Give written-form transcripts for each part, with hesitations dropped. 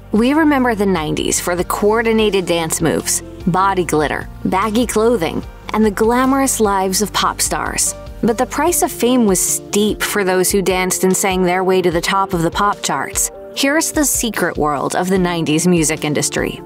We remember the 90s for the coordinated dance moves, body glitter, baggy clothing, and the glamorous lives of pop stars. But the price of fame was steep for those who danced and sang their way to the top of the pop charts. Here's the secret world of the 90s music industry.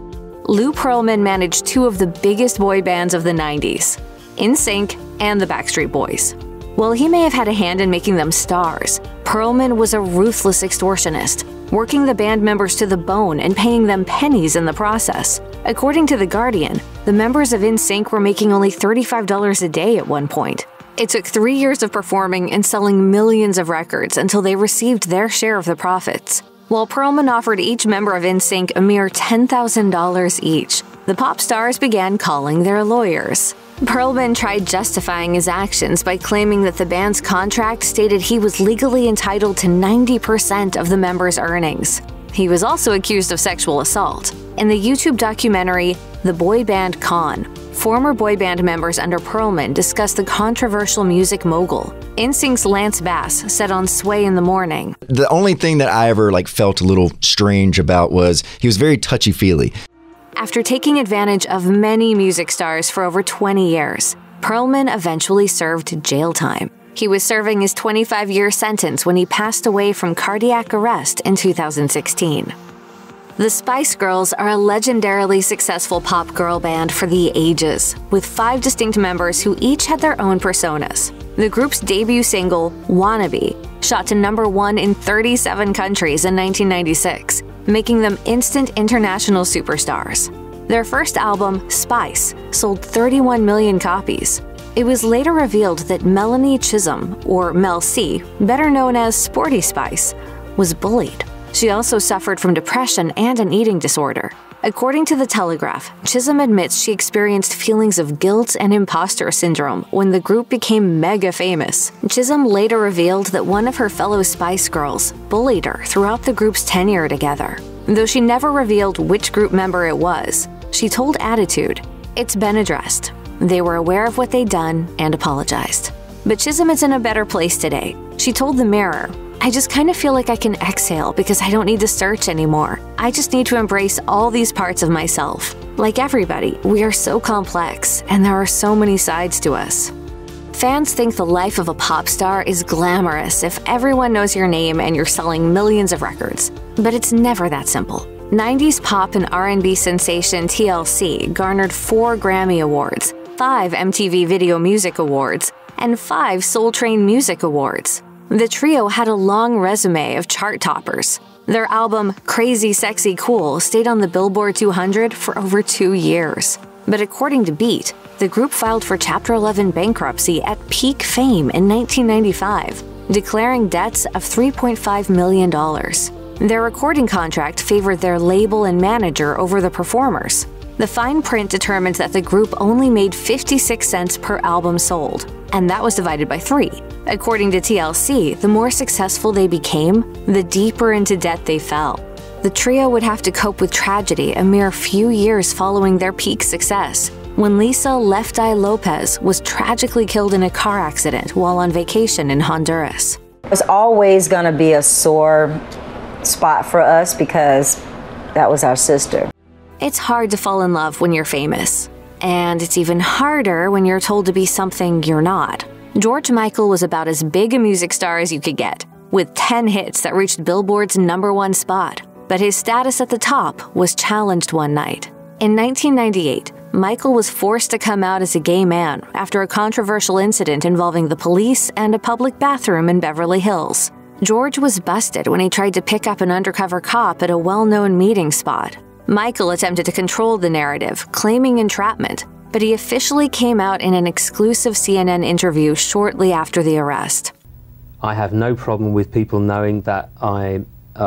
Lou Pearlman managed two of the biggest boy bands of the 90s, NSYNC and the Backstreet Boys. While he may have had a hand in making them stars, Pearlman was a ruthless extortionist, working the band members to the bone and paying them pennies in the process. According to The Guardian, the members of NSYNC were making only $35 a day at one point. It took 3 years of performing and selling millions of records until they received their share of the profits. While Pearlman offered each member of NSYNC a mere $10,000 each, the pop stars began calling their lawyers. Pearlman tried justifying his actions by claiming that the band's contract stated he was legally entitled to 90% of the members' earnings. He was also accused of sexual assault. In the YouTube documentary The Boy Band Con, former boy band members under Pearlman discussed the controversial music mogul. NSYNC's Lance Bass said on Sway in the Morning, "The only thing that I ever felt a little strange about was he was very touchy-feely." After taking advantage of many music stars for over 20 years, Pearlman eventually served jail time. He was serving his 25-year sentence when he passed away from cardiac arrest in 2016. The Spice Girls are a legendarily successful pop girl band for the ages, with 5 distinct members who each had their own personas. The group's debut single, Wannabe, shot to #1 in 37 countries in 1996, making them instant international superstars. Their first album, Spice, sold 31 million copies. It was later revealed that Melanie Chisholm, or Mel C, better known as Sporty Spice, was bullied. She also suffered from depression and an eating disorder. According to The Telegraph, Chisholm admits she experienced feelings of guilt and imposter syndrome when the group became mega famous. Chisholm later revealed that one of her fellow Spice Girls bullied her throughout the group's tenure together. Though she never revealed which group member it was, she told Attitude, "It's been addressed. They were aware of what they'd done and apologized." But Chisholm is in a better place today. She told The Mirror, "I just kind of feel like I can exhale because I don't need to search anymore. I just need to embrace all these parts of myself. Like everybody, we are so complex, and there are so many sides to us." Fans think the life of a pop star is glamorous if everyone knows your name and you're selling millions of records. But it's never that simple. 90s pop and R&B sensation TLC garnered 4 Grammy Awards, 5 MTV Video Music Awards, and 5 Soul Train Music Awards. The trio had a long resume of chart toppers. Their album, Crazy Sexy Cool, stayed on the Billboard 200 for over 2 years. But according to Beat, the group filed for Chapter 11 bankruptcy at peak fame in 1995, declaring debts of $3.5 million. Their recording contract favored their label and manager over the performers. The fine print determined that the group only made 56 cents per album sold, and that was divided by 3. According to TLC, the more successful they became, the deeper into debt they fell. The trio would have to cope with tragedy a mere few years following their peak success, when Lisa Left Eye Lopez was tragically killed in a car accident while on vacation in Honduras. It's always going to be a sore spot for us because that was our sister. It's hard to fall in love when you're famous, and it's even harder when you're told to be something you're not. George Michael was about as big a music star as you could get, with 10 hits that reached Billboard's #1 spot. But his status at the top was challenged one night. In 1998, Michael was forced to come out as a gay man after a controversial incident involving the police and a public bathroom in Beverly Hills. George was busted when he tried to pick up an undercover cop at a well-known meeting spot. Michael attempted to control the narrative, claiming entrapment, but he officially came out in an exclusive CNN interview shortly after the arrest. "I have no problem with people knowing that I'm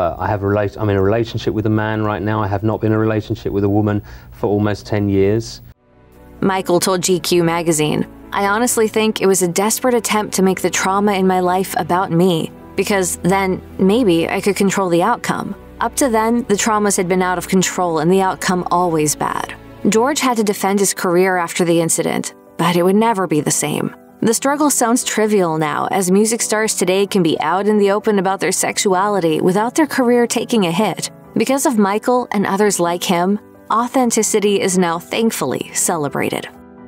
in a relationship with a man right now. I have not been in a relationship with a woman for almost 10 years. Michael told GQ magazine, "I honestly think it was a desperate attempt to make the trauma in my life about me, because then maybe I could control the outcome. Up to then, the traumas had been out of control and the outcome always bad." George had to defend his career after the incident, but it would never be the same. The struggle sounds trivial now, as music stars today can be out in the open about their sexuality without their career taking a hit. Because of Michael and others like him, authenticity is now thankfully celebrated.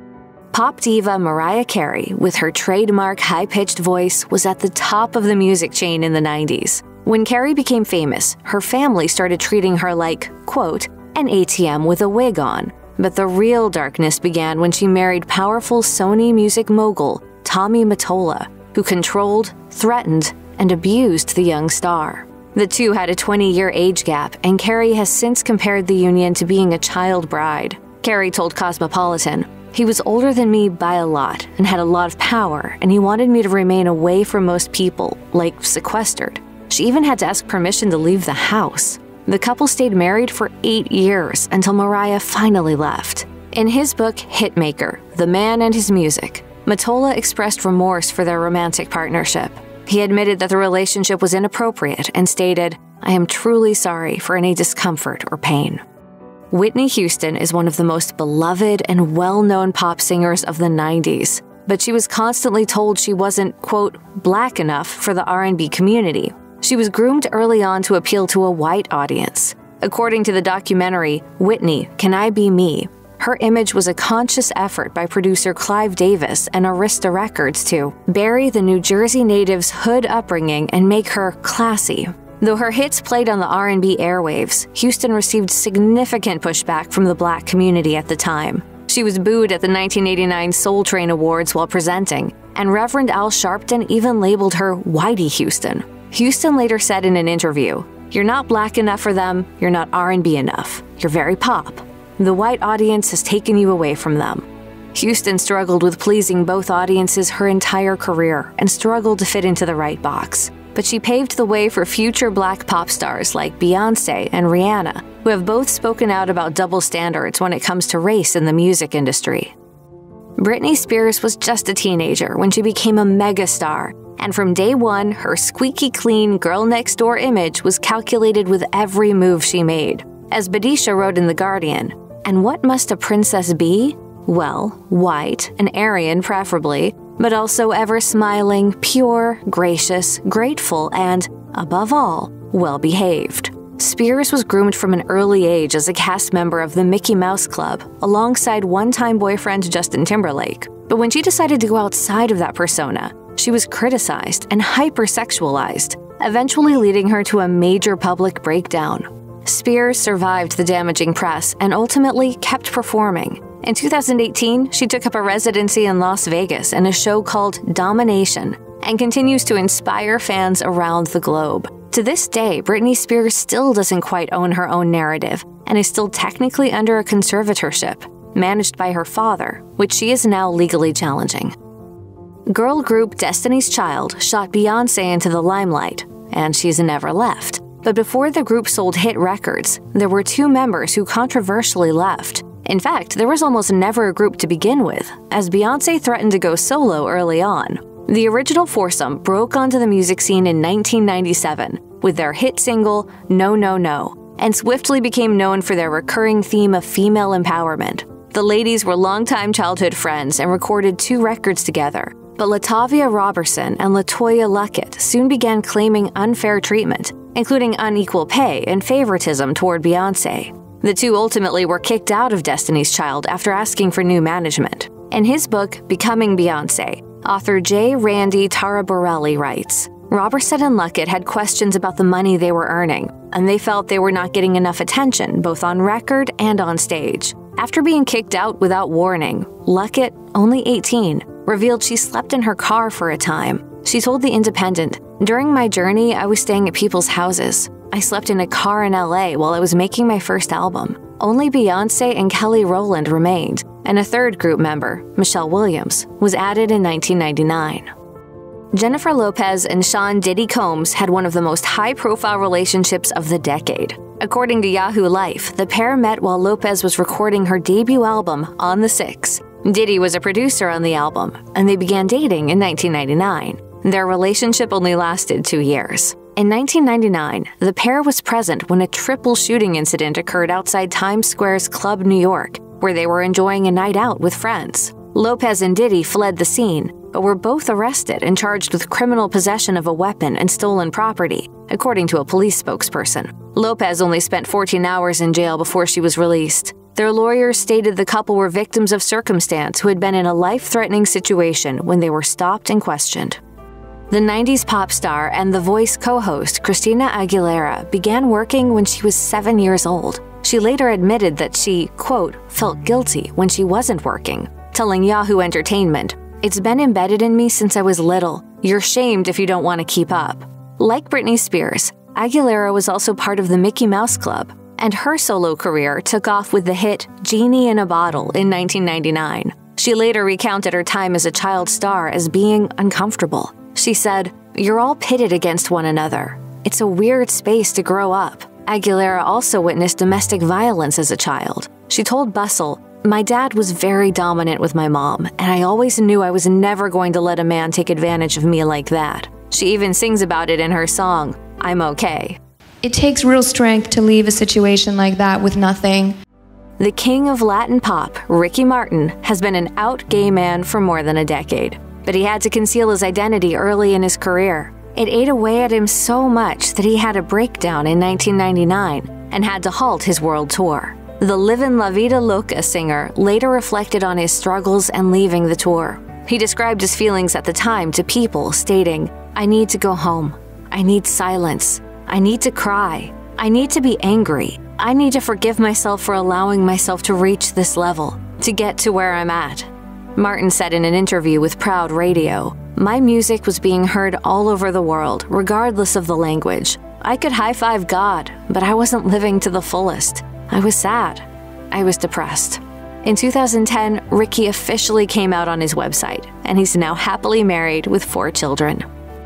Pop diva Mariah Carey, with her trademark high-pitched voice, was at the top of the music chain in the 90s. When Carey became famous, her family started treating her like, quote, an ATM with a wig on. But the real darkness began when she married powerful Sony music mogul Tommy Mottola, who controlled, threatened, and abused the young star. The two had a 20-year age gap, and Carey has since compared the union to being a child bride. Carey told Cosmopolitan, "He was older than me by a lot and had a lot of power, and he wanted me to remain away from most people, like sequestered. She even had to ask permission to leave the house." The couple stayed married for 8 years until Mariah finally left. In his book, Hitmaker, The Man and His Music, Mottola expressed remorse for their romantic partnership. He admitted that the relationship was inappropriate and stated, "I am truly sorry for any discomfort or pain." Whitney Houston is one of the most beloved and well-known pop singers of the 90s, but she was constantly told she wasn't, quote, black enough for the R&B community. She was groomed early on to appeal to a white audience. According to the documentary, Whitney, Can I Be Me?, her image was a conscious effort by producer Clive Davis and Arista Records to bury the New Jersey native's hood upbringing and make her classy. Though her hits played on the R&B airwaves, Houston received significant pushback from the black community at the time. She was booed at the 1989 Soul Train Awards while presenting, and Reverend Al Sharpton even labeled her Whitey Houston. Houston later said in an interview, "You're not black enough for them, you're not R&B enough, you're very pop. The white audience has taken you away from them." Houston struggled with pleasing both audiences her entire career and struggled to fit into the right box. But she paved the way for future black pop stars like Beyoncé and Rihanna, who have both spoken out about double standards when it comes to race in the music industry. Britney Spears was just a teenager when she became a megastar, and from day one, her squeaky clean girl-next-door image was calculated with every move she made. As Badisha wrote in The Guardian, "And what must a princess be? Well, white, and Aryan preferably, but also ever-smiling, pure, gracious, grateful, and, above all, well-behaved." Spears was groomed from an early age as a cast member of the Mickey Mouse Club, alongside one-time boyfriend Justin Timberlake. But when she decided to go outside of that persona, she was criticized and hypersexualized, eventually leading her to a major public breakdown. Spears survived the damaging press and ultimately kept performing. In 2018, she took up a residency in Las Vegas in a show called Domination and continues to inspire fans around the globe. To this day, Britney Spears still doesn't quite own her own narrative and is still technically under a conservatorship, managed by her father, which she is now legally challenging. Girl group Destiny's Child shot Beyoncé into the limelight, and she's never left. But before the group sold hit records, there were two members who controversially left. In fact, there was almost never a group to begin with, as Beyoncé threatened to go solo early on. The original foursome broke onto the music scene in 1997 with their hit single, No No No, and swiftly became known for their recurring theme of female empowerment. The ladies were longtime childhood friends and recorded 2 records together, but Latavia Robertson and LaToya Luckett soon began claiming unfair treatment, including unequal pay and favoritism toward Beyoncé. The two ultimately were kicked out of Destiny's Child after asking for new management. In his book, Becoming Beyoncé, author J. Randy Taraborelli writes, Robertson and Luckett had questions about the money they were earning, and they felt they were not getting enough attention both on record and on stage. After being kicked out without warning, Luckett, only 18, revealed she slept in her car for a time. She told The Independent, "During my journey, I was staying at people's houses. I slept in a car in LA while I was making my first album. Only Beyoncé and Kelly Rowland remained, and a third group member, Michelle Williams, was added in 1999. Jennifer Lopez and Sean Diddy Combs had one of the most high-profile relationships of the decade. According to Yahoo Life, the pair met while Lopez was recording her debut album, On the Six. Diddy was a producer on the album, and they began dating in 1999. Their relationship only lasted 2 years. In 1999, the pair was present when a triple shooting incident occurred outside Times Square's Club New York, where they were enjoying a night out with friends. Lopez and Diddy fled the scene, but were both arrested and charged with criminal possession of a weapon and stolen property, according to a police spokesperson. Lopez only spent 14 hours in jail before she was released. Their lawyers stated the couple were victims of circumstance who had been in a life-threatening situation when they were stopped and questioned. The 90s pop star and The Voice co-host Christina Aguilera began working when she was 7 years old. She later admitted that she, quote, felt guilty when she wasn't working, telling Yahoo Entertainment, "It's been embedded in me since I was little. You're shamed if you don't want to keep up." Like Britney Spears, Aguilera was also part of the Mickey Mouse Club, and her solo career took off with the hit Genie in a Bottle in 1999. She later recounted her time as a child star as being uncomfortable. She said, "You're all pitted against one another. It's a weird space to grow up." Aguilera also witnessed domestic violence as a child. She told Bustle, "My dad was very dominant with my mom, and I always knew I was never going to let a man take advantage of me like that." She even sings about it in her song, "I'm Okay." It takes real strength to leave a situation like that with nothing. The king of Latin pop, Ricky Martin, has been an out gay man for more than a decade, but he had to conceal his identity early in his career. It ate away at him so much that he had a breakdown in 1999 and had to halt his world tour. The Livin' La Vida Loca singer later reflected on his struggles and leaving the tour. He described his feelings at the time to People, stating, "I need to go home. I need silence. I need to cry. I need to be angry. I need to forgive myself for allowing myself to reach this level, to get to where I'm at." Martin said in an interview with Proud Radio, "My music was being heard all over the world, regardless of the language. I could high-five God, but I wasn't living to the fullest. I was sad. I was depressed." In 2010, Ricky officially came out on his website, and he's now happily married with 4 children.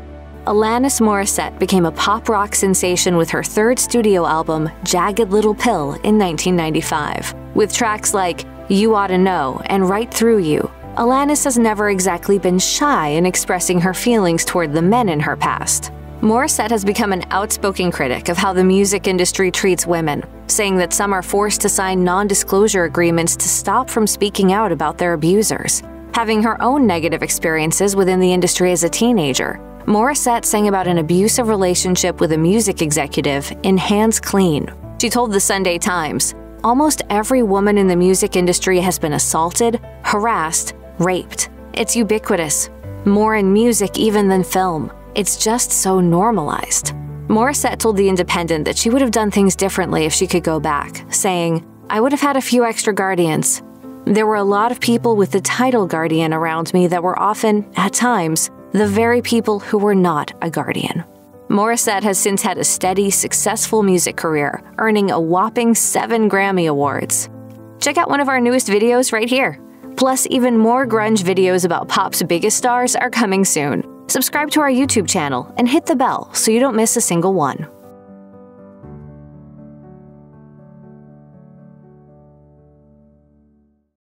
Alanis Morissette became a pop rock sensation with her 3rd studio album, Jagged Little Pill, in 1995. With tracks like You Oughta Know and Right Through You, Alanis has never exactly been shy in expressing her feelings toward the men in her past. Morissette has become an outspoken critic of how the music industry treats women, saying that some are forced to sign non-disclosure agreements to stop from speaking out about their abusers. Having her own negative experiences within the industry as a teenager, Morissette sang about an abusive relationship with a music executive in Hands Clean. She told the Sunday Times, "Almost every woman in the music industry has been assaulted, harassed, raped. It's ubiquitous. More in music even than film. It's just so normalized." Morissette told The Independent that she would have done things differently if she could go back, saying, "I would have had a few extra guardians. There were a lot of people with the title guardian around me that were often, at times, the very people who were not a guardian." Morissette has since had a steady, successful music career, earning a whopping 7 Grammy Awards. Check out one of our newest videos right here. Plus, even more grunge videos about pop's biggest stars are coming soon. Subscribe to our YouTube channel and hit the bell so you don't miss a single one.